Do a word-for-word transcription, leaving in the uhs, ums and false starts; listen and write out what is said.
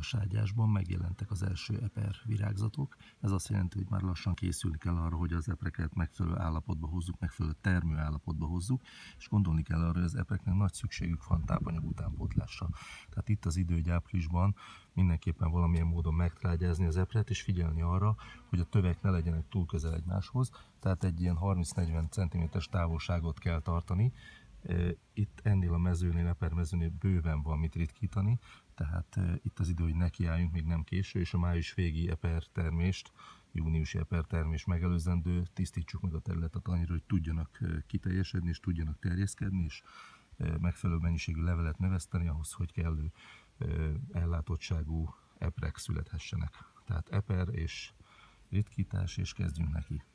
ságyásban megjelentek az első eper virágzatok. Ez azt jelenti, hogy már lassan készülni kell arra, hogy az epreket megfelelő állapotba hozzuk, megfelelő termő állapotba hozzuk, és gondolni kell arra, hogy az epreknek nagy szükségük van tápanyag utánpótlásra. Tehát itt az idő, hogy áprilisban mindenképpen valamilyen módon megtrágyázni az epret, és figyelni arra, hogy a tövek ne legyenek túl közel egymáshoz, tehát egy ilyen harminc-negyven centiméteres távolságot kell tartani. Itt ennél a mezőnél, epermezőnél bőven van mit ritkítani, tehát itt az idő, hogy nekiálljunk, még nem késő, és a május végi epertermést, júniusi epertermést megelőzendő, tisztítsuk meg a területet annyira, hogy tudjanak kiteljesedni, és tudjanak terjeszkedni, és megfelelő mennyiségű levelet növeszteni ahhoz, hogy kellő ellátottságú eprek születhessenek. Tehát eper és ritkítás, és kezdjünk neki.